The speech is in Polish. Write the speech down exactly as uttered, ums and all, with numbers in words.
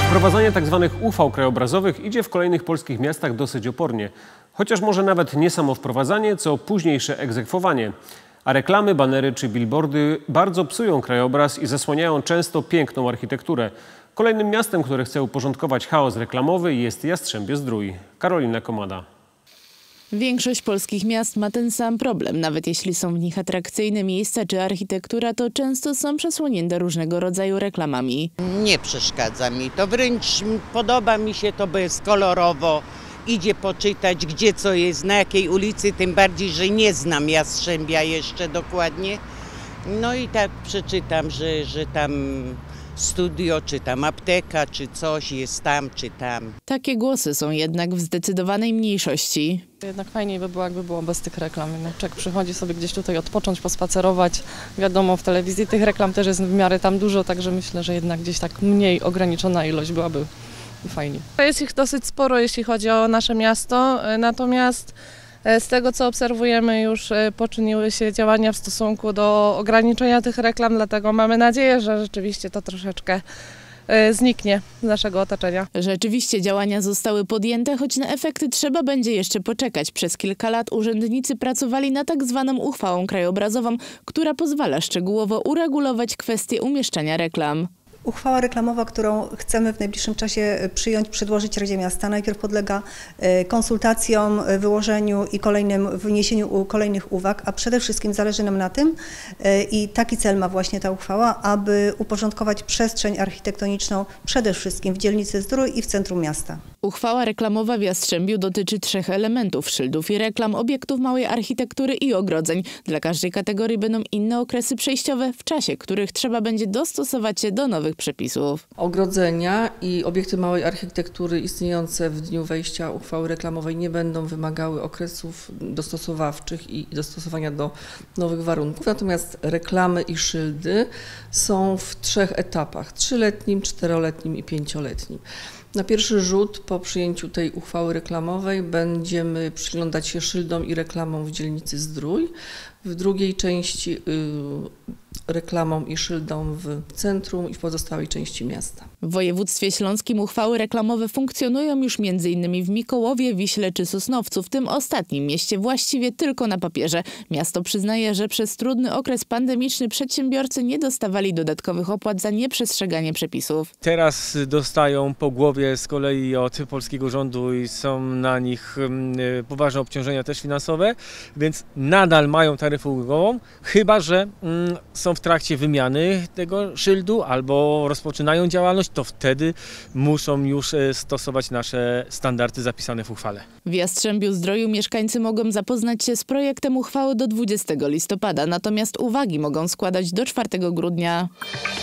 Wprowadzanie tzw. U V krajobrazowych idzie w kolejnych polskich miastach dosyć opornie. Chociaż może nawet nie samo wprowadzanie, co późniejsze egzekwowanie. A reklamy, banery czy billboardy bardzo psują krajobraz i zasłaniają często piękną architekturę. Kolejnym miastem, które chce uporządkować chaos reklamowy, jest Jastrzębie-Zdrój. Karolina Komada. Większość polskich miast ma ten sam problem. Nawet jeśli są w nich atrakcyjne miejsca czy architektura, to często są przesłonięte różnego rodzaju reklamami. Nie przeszkadza mi to, wręcz podoba mi się to, bo jest kolorowo. Idzie poczytać, gdzie co jest, na jakiej ulicy, tym bardziej, że nie znam Jastrzębia jeszcze dokładnie. No i tak przeczytam, że, że tam studio, czy tam apteka, czy coś jest tam, czy tam. Takie głosy są jednak w zdecydowanej mniejszości. Jednak fajniej by było, jakby było bez tych reklam. No, człowiek przychodzi sobie gdzieś tutaj odpocząć, pospacerować. Wiadomo, w telewizji tych reklam też jest w miarę tam dużo, także myślę, że jednak gdzieś tak mniej ograniczona ilość byłaby fajnie. Jest ich dosyć sporo, jeśli chodzi o nasze miasto, natomiast z tego, co obserwujemy, już poczyniły się działania w stosunku do ograniczenia tych reklam, dlatego mamy nadzieję, że rzeczywiście to troszeczkę zniknie z naszego otoczenia. Rzeczywiście działania zostały podjęte, choć na efekty trzeba będzie jeszcze poczekać. Przez kilka lat urzędnicy pracowali nad tak zwaną uchwałą krajobrazową, która pozwala szczegółowo uregulować kwestie umieszczania reklam. Uchwała reklamowa, którą chcemy w najbliższym czasie przyjąć, przedłożyć Radzie Miasta, najpierw podlega konsultacjom, wyłożeniu i kolejnym wniesieniu kolejnych uwag, a przede wszystkim zależy nam na tym i taki cel ma właśnie ta uchwała, aby uporządkować przestrzeń architektoniczną przede wszystkim w dzielnicy Zdrój i w centrum miasta. Uchwała reklamowa w Jastrzębiu dotyczy trzech elementów: szyldów i reklam, obiektów małej architektury i ogrodzeń. Dla każdej kategorii będą inne okresy przejściowe, w czasie których trzeba będzie dostosować się do nowych przepisów. Ogrodzenia i obiekty małej architektury istniejące w dniu wejścia uchwały reklamowej nie będą wymagały okresów dostosowawczych i dostosowania do nowych warunków. Natomiast reklamy i szyldy są w trzech etapach: trzyletnim, czteroletnim i pięcioletnim. Na pierwszy rzut po przyjęciu tej uchwały reklamowej będziemy przyglądać się szyldom i reklamom w dzielnicy Zdrój. W drugiej części y, reklamom i szyldom w centrum i w pozostałej części miasta. W województwie śląskim uchwały reklamowe funkcjonują już między innymi w Mikołowie, Wiśle czy Sosnowcu, w tym ostatnim mieście właściwie tylko na papierze. Miasto przyznaje, że przez trudny okres pandemiczny przedsiębiorcy nie dostawali dodatkowych opłat za nieprzestrzeganie przepisów. Teraz dostają po głowie z kolei od polskiego rządu i są na nich poważne obciążenia też finansowe, więc nadal mają taryfę ulgową, chyba że mm, są w trakcie wymiany tego szyldu albo rozpoczynają działalność, to wtedy muszą już stosować nasze standardy zapisane w uchwale. W Jastrzębiu-Zdroju mieszkańcy mogą zapoznać się z projektem uchwały do dwudziestego listopada, natomiast uwagi mogą składać do czwartego grudnia.